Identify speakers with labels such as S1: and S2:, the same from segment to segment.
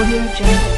S1: Audio Jungle.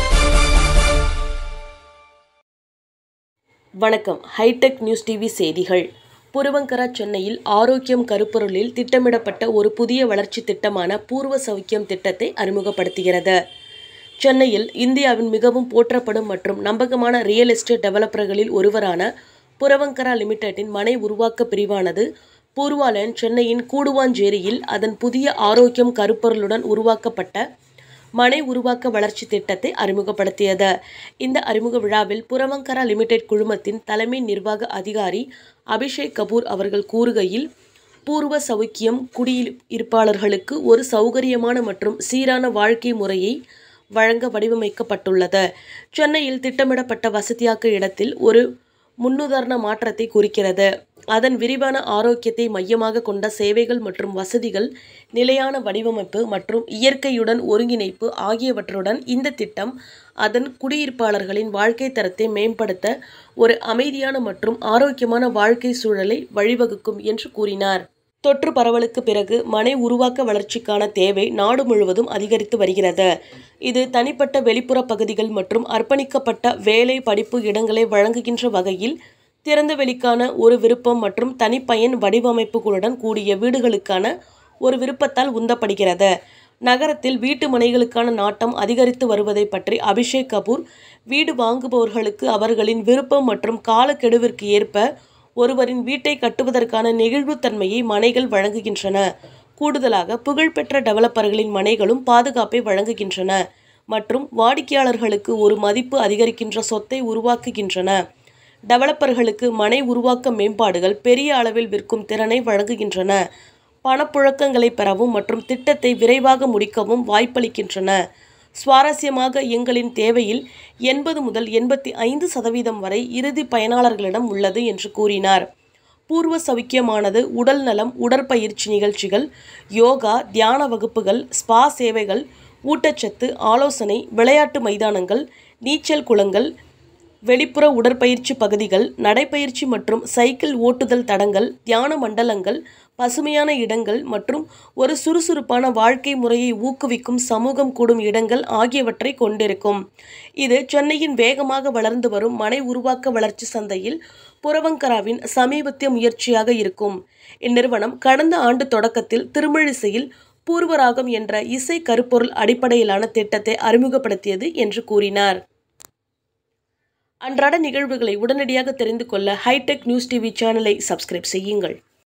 S2: வணக்கம். Hi-tech news TV செய்திகள். புருவங்கரா சென்னையில் ஆரோக்கியம் கருப்பொருளில் திட்டமிடப்பட்ட ஒரு புதிய வளர்ச்சி திட்டமான பூர்வ சௌக்கியம் திட்டத்தை அறிமுகப்படுத்துகிறது. சென்னையில் இந்தியாவின் மிகவும் போற்றப்படும் மற்றும் நம்பகமான ரியல் எஸ்டேட் டெவலப்பர்களில் ஒருவரான புரவங்கரா லிமிடெட்டின் மனை உருவாக்க பிரிவானது பூர்வாலேண்ட் சென்னையின் கூடுவாஞ்சேரியில் அதன் புதிய ஆரோக்கியம் கருப்பொருளுடன் உருவாக்கப்பட்ட மனை உருவாக்க வளர்ச்சி திட்டத்தை அறிமுகப்படுத்தியது. இந்த அறிமுக விழாவில் புரவங்கரா லிமிடெட் குழுமத்தின் தலைமை நிர்வாக அதிகாரி அபிஷேக் கபூர் அவர்கள் கூறுகையில், பூர்வ சௌக்கியம் குடியிருப்பாளர்களுக்கு ஒரு சௌகரியமான மற்றும் சீரான வாழ்க்கை முறையை வழங்க வடிவமைக்கப்பட்டுள்ளது. சென்னையில் திட்டமிடப்பட்ட வசதியாக்க இடத்தில் ஒரு முன்னுதாரண மாற்றத்தை குறிக்கிறது. அதன் விரிவான ஆரோக்கியத்தை மையமாக கொண்ட சேவைகள் மற்றும் வசதிகள், நிலையான வடிவமைப்பு மற்றும் இயற்கையுடன் ஒருங்கிணைப்பு ஆகியவற்றுடன் இந்த திட்டம் அதன் குடியிருப்பாளர்களின் வாழ்க்கை தரத்தை மேம்படுத்த ஒரு அமைதியான மற்றும் ஆரோக்கியமான வாழ்க்கை சூழலை வழிவகுக்கும் என்று கூறினார். தொற்று பரவலுக்கு பிறகு மனை உருவாக்க வளர்ச்சிக்கான தேவை நாடு முழுவதும் அதிகரித்து வருகிறது. இது தனிப்பட்ட வெளிப்புற பகுதிகள் மற்றும் அர்ப்பணிக்கப்பட்ட வேலை படிப்பு இடங்களை வழங்குகின்ற வகையில் திறந்த வெளிக்கான ஒரு விருப்பம் மற்றும் தனிப்பயன் வடிவமைப்புகளுடன் கூடிய வீடுகளுக்கான ஒரு விருப்பத்தால் உந்தப்படுகிறது. நகரத்தில் வீட்டு மனைகளுக்கான நாட்டம் அதிகரித்து வருவதை பற்றி அபிஷேக் கபூர், வீடு வாங்குபவர்களுக்கு அவர்களின் விருப்பம் மற்றும் காலக்கெடுவிற்கு ஏற்ப ஒருவரின் வீட்டை கட்டுவதற்கான நெகிழ்வுத்தன்மையை மனைகள் வழங்குகின்றன. கூடுதலாக, புகழ்பெற்ற டெவலப்பர்களின் மனைகளும் பாதுகாப்பை வழங்குகின்றன மற்றும் வாடிக்கையாளர்களுக்கு ஒரு மதிப்பு அதிகரிக்கின்ற சொத்தை உருவாக்குகின்றன. டெவலப்பர்களுக்கு மனை உருவாக்க மேம்பாடுகள் பெரிய அளவில் விற்கும் திறனை வழங்குகின்றன, பணப்புழக்கங்களை பெறவும் மற்றும் திட்டத்தை விரைவாக முடிக்கவும் வாய்ப்பளிக்கின்றன. சுவாரஸ்யமாக, எங்களின் தேவையில் 80 முதல் 85% வரை இறுதி பயனாளர்களிடம் உள்ளது என்று கூறினார். பூர்வ சௌக்கியமானது உடல் நலம், உடற்பயிற்சி நிகழ்ச்சிகள், யோகா, தியான வகுப்புகள், ஸ்பா சேவைகள், ஊட்டச்சத்து ஆலோசனை, விளையாட்டு மைதானங்கள், நீச்சல் குளங்கள், வெளிப்புற உடற்பயிற்சி பகுதிகள், நடைப்பயிற்சி மற்றும் சைக்கிள் ஓட்டுதல் தடங்கள், தியான மண்டலங்கள், பசுமையான இடங்கள் மற்றும் ஒரு சுறுசுறுப்பான வாழ்க்கை முறையை ஊக்குவிக்கும் சமூகம் கூடும் இடங்கள் ஆகியவற்றை கொண்டிருக்கும். இது சென்னையின் வேகமாக வளர்ந்து வரும் மனை உருவாக்க வளர்ச்சி சந்தையில் புரவங்கராவின் சமீபத்திய முயற்சியாக இருக்கும். இந்நிறுவனம் கடந்த ஆண்டு தொடக்கத்தில் திருமழிசையில் பூர்வராகம் என்ற இசை கருப்பொருள் அடிப்படையிலான திட்டத்தை அறிமுகப்படுத்தியது என்று கூறினார். அன்றாட நிகழ்வுகளை உடனடியாக தெரிந்து கொள்ள ஹைடெக் நியூஸ் டிவி சேனலை சப்ஸ்கிரைப் செய்யுங்கள்.